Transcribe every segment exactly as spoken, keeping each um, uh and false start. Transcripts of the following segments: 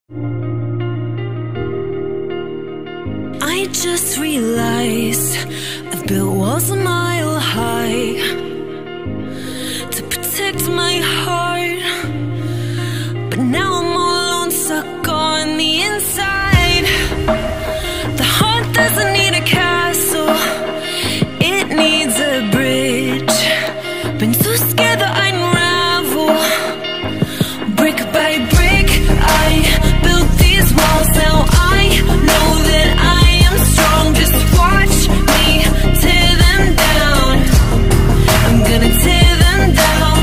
I just realized I've built walls a mile high to protect my heart, but now I'm all alone, stuck on the inside. The heart doesn't need a castle, it needs a bridge. Been too scared that I'd unravel. Brick by brick, I built these walls. Now I know that I am strong. Just watch me tear them down. I'm gonna tear them down.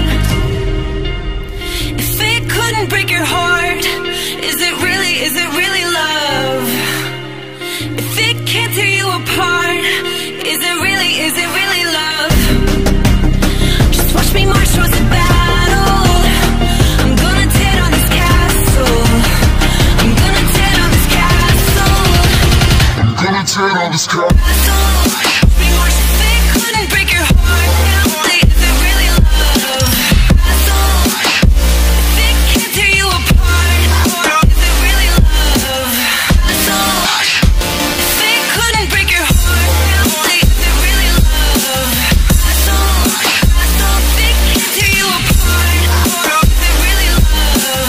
If it couldn't break your heart, is it really, is it really love? If it can't tear you apart, is it really, is it really love? Just watch me march towards the battle. I'm gonna tear down this castle. I'm gonna tear down this castle. I'm gonna tear down this castle. Watch me march. If it couldn't break your heart, is it really love? If it can't tear you apart, is it really love? If it couldn't break your heart, is it really love? If it can't tear you apart, is it really love?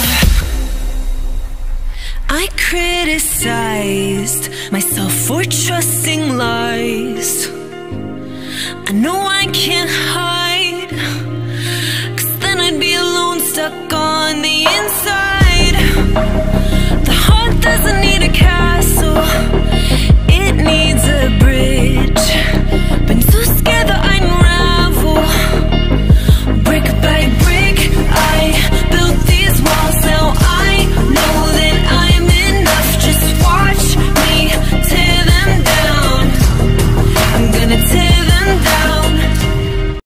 I criticized myself for trusting lies. I know I can't hide, 'cause then I'd be alone, stuck on the inside.